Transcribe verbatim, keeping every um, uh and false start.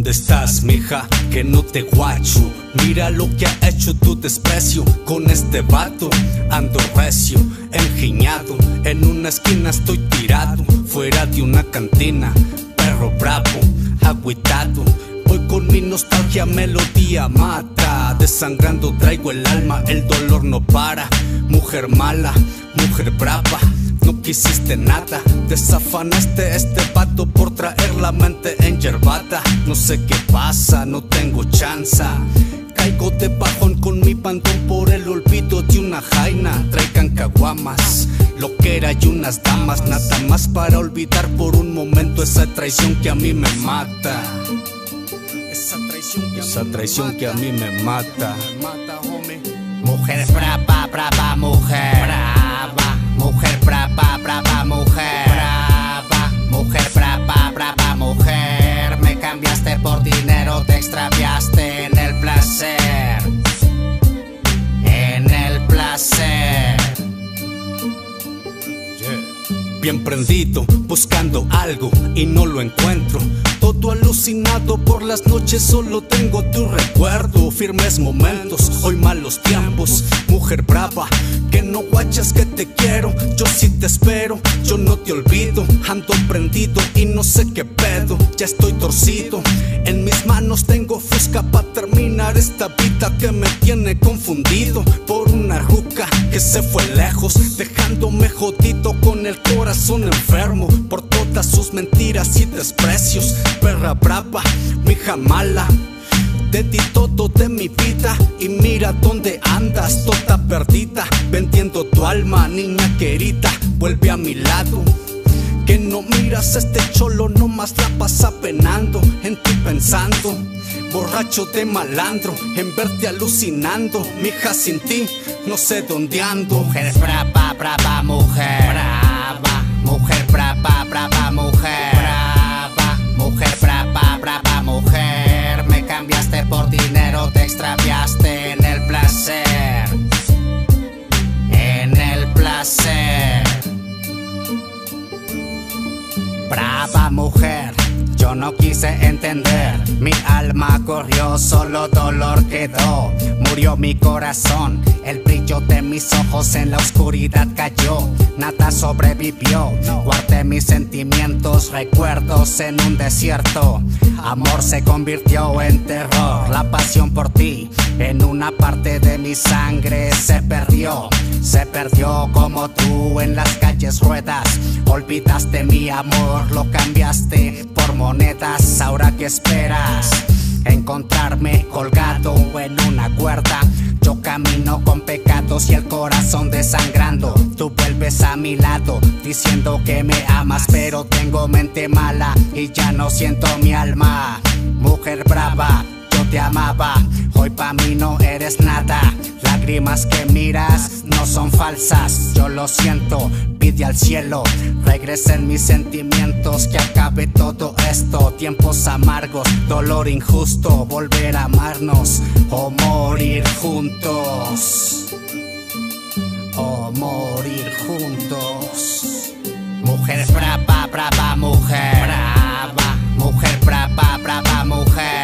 ¿Dónde estás, mija? Que no te guacho. Mira lo que ha hecho tu desprecio. Con este vato ando recio, engiñado. En una esquina estoy tirado, fuera de una cantina. Perro bravo, agüitado. Voy con mi nostalgia, melodía mata. Desangrando traigo el alma, el dolor no para. Mujer mala, mujer brava, no quisiste nada. Desafanaste este vato por traer la mente enyerbada. No sé qué pasa, no tengo chanza. Caigo de bajón con mi bandón por el olvido de una jaina. Traigan caguamas, lo que era y unas damas. Nada más para olvidar por un momento esa traición que a mí me mata. Esa traición que a, esa traición que a mí me mata. Mujer brava, brava, mujer brava. Mujer brava, brava, mujer brava. Mujer brava, brava, mujer. Me cambiaste por dinero, te extraviaste en el placer. En el placer. Bien prendido, buscando algo y no lo encuentro. Todo alucinado por las noches, solo tengo tu recuerdo. Firmes momentos, hoy malos tiempos. Mujer brava, que no guachas que te quiero. Yo sí te espero, yo no te olvido. Ando prendido y no sé qué pedo. Ya estoy torcido, en mis manos tengo fusca pa' terminar esta vida que me tiene confundido. Por una ruca que se fue lejos, dejándome jodido con el corazón enfermo. Por todas sus mentiras y desprecios. Perra brava, mija mala, te di todo de mi vida y mira dónde andas, toda perdida, vendiendo tu alma, niña querida, vuelve a mi lado. Que no miras a este cholo, nomás la pasa penando, en ti pensando, borracho de malandro, en verte alucinando, mija sin ti, no sé dónde ando. Mujer brava, brava, mujer brava. Mujer brava, brava, mujer brava. Mujer brava, brava, mujer. Me cambiaste por dinero, te extraviaste en el placer. En el placer. Brava mujer, yo no quise entender. Mi alma corrió, solo dolor quedó. Murió mi corazón, el brillo de mis ojos en la oscuridad cayó. Nada sobrevivió, guardé mis sentimientos, recuerdos en un desierto. Amor se convirtió en terror, la pasión por ti en una parte de mi sangre se perdió. Se perdió como tú en las calles ruedas. Olvidaste mi amor, lo cambiaste por monedas. Ahora ¿qué esperas? Encontrarme colgado en una cuerda. Yo camino con pecados y el corazón desangrando. Tú vuelves a mi lado diciendo que me amas, pero tengo mente mala y ya no siento mi alma. Mujer brava, yo te amaba, hoy pa' mí no eres nada. Lágrimas que miras no son falsas, yo lo siento, pide al cielo, regresen mis sentimientos, que acabe todo esto. Tiempos amargos, dolor injusto, volver a amarnos o morir juntos. O morir juntos. Mujer brava, brava, mujer brava. Mujer brava, brava, mujer